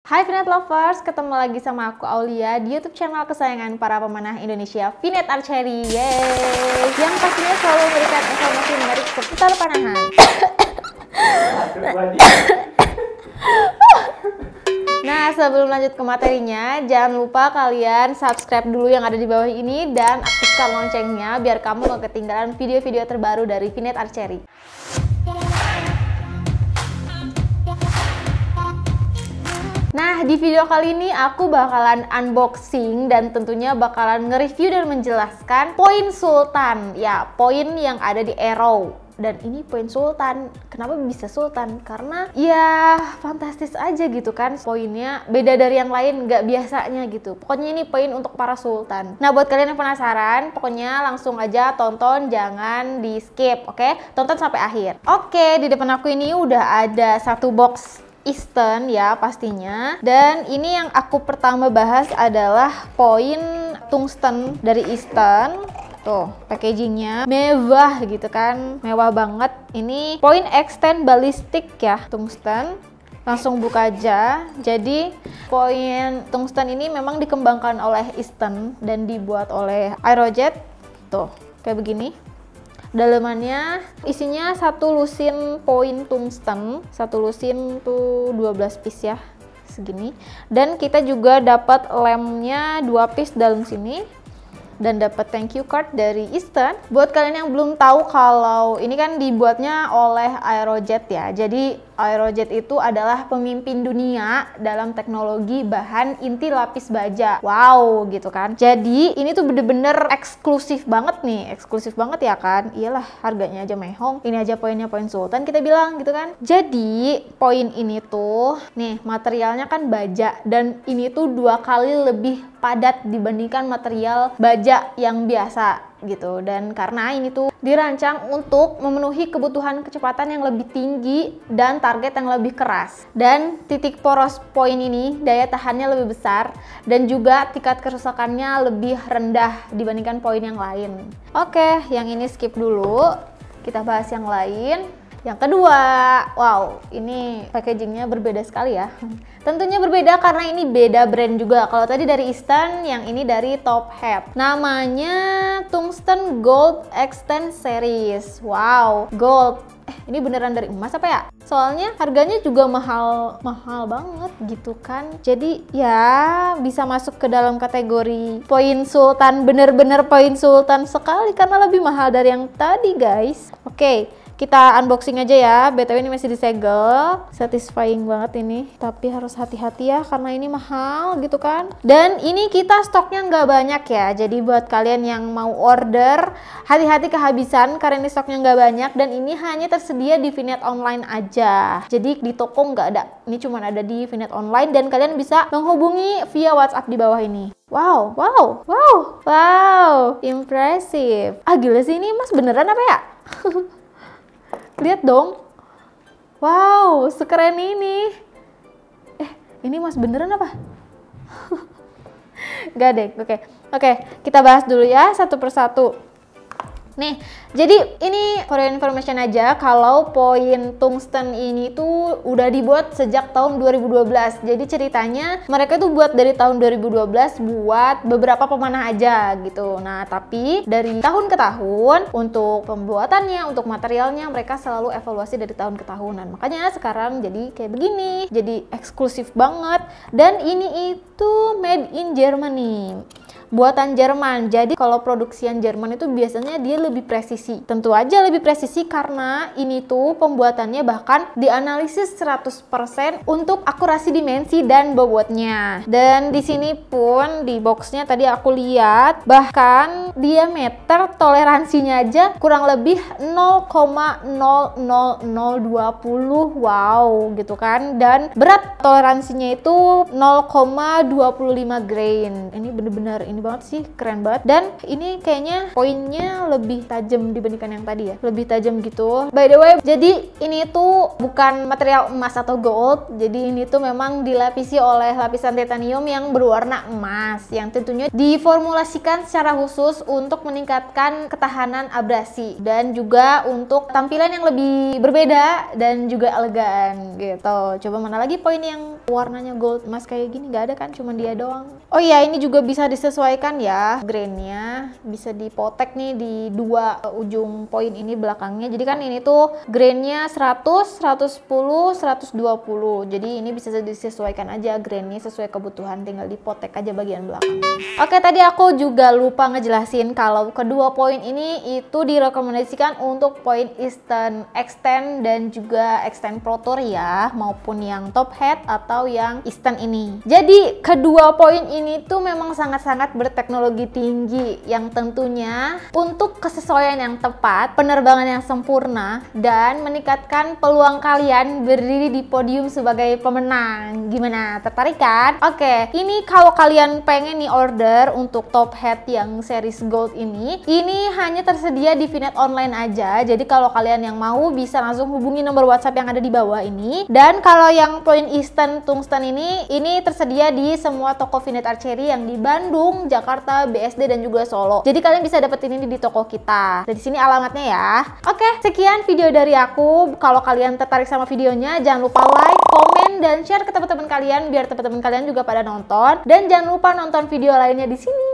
Hai Vinet Lovers, ketemu lagi sama aku Aulia di YouTube channel kesayangan para pemanah Indonesia, Vinet Archery. Yeay! Yang pastinya selalu memberikan informasi menarik seputar panahan. Nah, sebelum lanjut ke materinya, jangan lupa kalian subscribe dulu yang ada di bawah ini dan aktifkan loncengnya biar kamu gak ketinggalan video-video terbaru dari Vinet Archery. Nah, di video kali ini aku bakalan unboxing dan tentunya bakalan nge-review dan menjelaskan poin Sultan. Ya, poin yang ada di Arrow. Dan ini poin Sultan. Kenapa bisa Sultan? Karena ya fantastis aja gitu kan. Poinnya beda dari yang lain, nggak biasanya gitu. Pokoknya ini poin untuk para Sultan. Nah, buat kalian yang penasaran, pokoknya langsung aja tonton, jangan di skip, oke? Tonton sampai akhir. Oke, di depan aku ini udah ada satu box Easton ya pastinya, dan ini yang aku pertama bahas adalah poin tungsten dari Easton. Tuh packagingnya mewah gitu kan, mewah banget. Ini poin extend ballistic ya, tungsten. Langsung buka aja. Jadi poin tungsten ini memang dikembangkan oleh Easton dan dibuat oleh Aerojet. Tuh kayak begini. Dalamannya isinya satu lusin poin tungsten, satu lusin tuh 12 piece ya, segini. Dan kita juga dapat lemnya 2 piece dalam sini dan dapat thank you card dari Easton. Buat kalian yang belum tahu, kalau ini kan dibuatnya oleh Aerojet ya. Jadi Aerojet itu adalah pemimpin dunia dalam teknologi bahan inti lapis baja. Wow gitu kan. Jadi ini tuh bener-bener eksklusif banget nih, eksklusif banget ya kan. Iyalah, harganya aja mehong. Ini aja poinnya poin Sultan kita bilang gitu kan. Jadi poin ini tuh nih materialnya kan baja, dan ini tuh 2 kali lebih padat dibandingkan material baja yang biasa gitu. Dan karena ini tuh dirancang untuk memenuhi kebutuhan kecepatan yang lebih tinggi dan target yang lebih keras, dan titik poros poin ini daya tahannya lebih besar dan juga tingkat kerusakannya lebih rendah dibandingkan poin yang lain. Oke, yang ini skip dulu, kita bahas yang lain. Yang kedua, wow, ini packagingnya berbeda sekali ya. Tentunya berbeda karena ini beda brand juga. Kalau tadi dari Easton, yang ini dari Top Hat. Namanya Tungsten Gold Extend Series. Wow, gold. Ini beneran dari emas apa ya? Soalnya harganya juga mahal banget gitu kan. Jadi ya bisa masuk ke dalam kategori poin Sultan, bener-bener poin Sultan sekali karena lebih mahal dari yang tadi guys. Oke, kita unboxing aja ya. BTW ini masih disegel. Satisfying banget ini. Tapi harus hati-hati ya karena ini mahal gitu kan. Dan ini kita stoknya nggak banyak ya. Jadi buat kalian yang mau order, hati-hati kehabisan karena ini stoknya nggak banyak. Dan ini hanya tersedia di Vinet Online aja. Jadi di toko nggak ada. Ini cuma ada di Vinet Online dan kalian bisa menghubungi via WhatsApp di bawah ini. Wow, wow, wow, wow, impressive. Ah gila sih, ini mas beneran apa ya? Lihat dong. Wow, sekeren ini. Ini mas beneran apa? Gak deh, oke, kita bahas dulu ya satu persatu. Nih, jadi ini for information aja kalau poin tungsten ini tuh udah dibuat sejak tahun 2012. Jadi ceritanya mereka tuh buat dari tahun 2012 buat beberapa pemanah aja gitu. Nah, tapi dari tahun ke tahun untuk pembuatannya, untuk materialnya mereka selalu evaluasi dari tahun ke tahunan. Makanya sekarang jadi kayak begini, jadi eksklusif banget. Dan ini itu made in Germany. Buatan Jerman. Jadi kalau produksian Jerman itu biasanya dia lebih presisi. Tentu aja lebih presisi karena ini tuh pembuatannya bahkan dianalisis 100% untuk akurasi dimensi dan bobotnya. Dan di sini pun di boxnya tadi aku lihat bahkan diameter toleransinya aja kurang lebih 0,00020. Wow gitu kan. Dan berat toleransinya itu 0,25 grain. Ini bener-bener ini ini banget sih, keren banget. Dan ini kayaknya poinnya lebih tajam dibandingkan yang tadi ya, lebih tajam gitu. By the way, jadi ini tuh bukan material emas atau gold, jadi ini tuh memang dilapisi oleh lapisan titanium yang berwarna emas, yang tentunya diformulasikan secara khusus untuk meningkatkan ketahanan abrasi dan juga untuk tampilan yang lebih berbeda dan juga elegan gitu. Coba mana lagi poin yang warnanya gold emas kayak gini? Nggak ada kan, cuma dia doang. Oh iya, ini juga bisa disesuaikan ya grainnya, bisa dipotek nih di dua ujung poin ini belakangnya. Jadi kan ini tuh grainnya 100, 110, 120. Jadi ini bisa disesuaikan aja grainnya sesuai kebutuhan, tinggal dipotek aja bagian belakangnya. Oke, tadi aku juga lupa ngejelasin kalau kedua poin ini itu direkomendasikan untuk poin extend dan juga extend Pro Tour ya, maupun yang top hat atau yang extend ini. Jadi kedua poin ini tuh memang sangat-sangat berteknologi tinggi yang tentunya untuk kesesuaian yang tepat, penerbangan yang sempurna, dan meningkatkan peluang kalian berdiri di podium sebagai pemenang. Gimana? Tertarik kan? Oke, ini kalau kalian pengen nih order untuk top hat yang series gold ini hanya tersedia di Vnet online aja. Jadi kalau kalian yang mau bisa langsung hubungi nomor WhatsApp yang ada di bawah ini. Dan kalau yang poin Eastern tungsten ini tersedia di semua toko Vnet Archery yang di Bandung, Jakarta, BSD dan juga Solo. Jadi kalian bisa dapetin ini di toko kita. Dari sini alamatnya ya. Oke, sekian video dari aku. Kalau kalian tertarik sama videonya, jangan lupa like, komen, dan share ke teman-teman kalian biar teman-teman kalian juga pada nonton. Dan jangan lupa nonton video lainnya di sini.